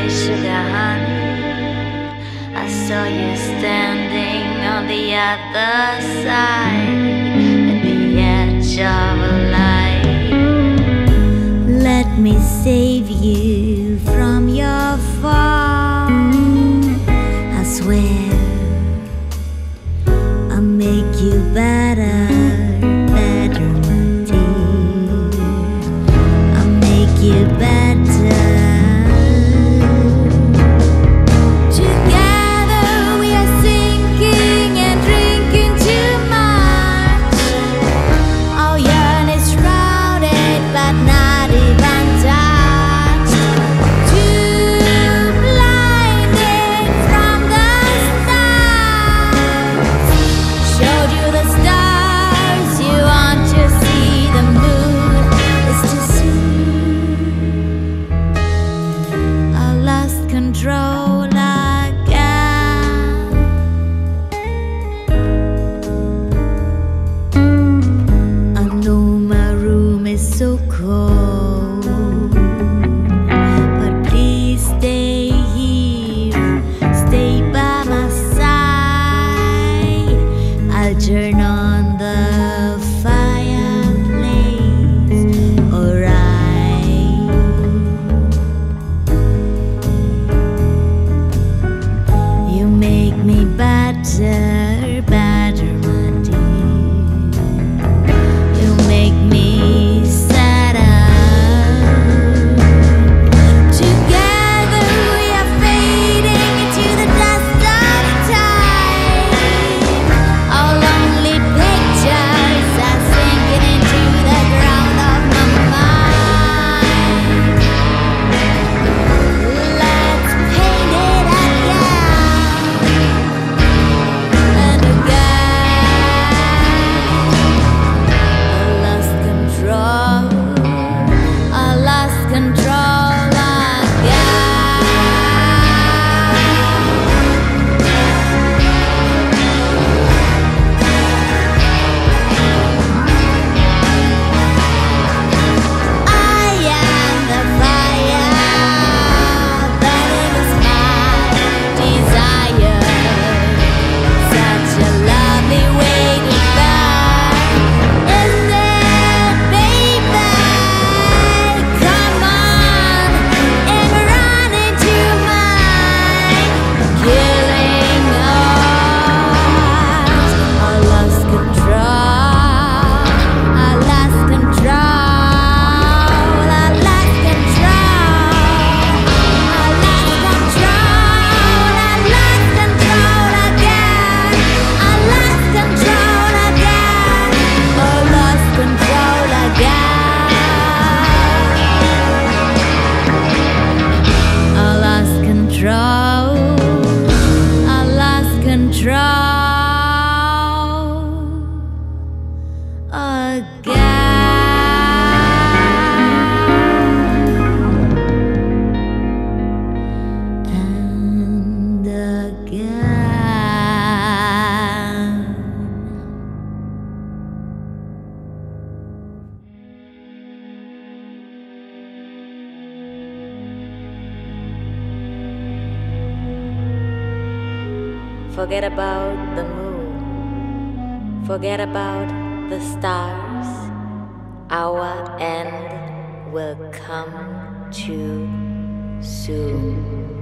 sugar honey, I saw you standing on the other side, at the edge of a light. Let me save you from your fall. I swear I'll make you better, better, my dear. I'll make you better. So cold, but please stay here, stay by my side. I'll turn on the fireplace, alright. You make me better, better, my dear. You make me forget about the moon, forget about the stars. Our end will come too soon.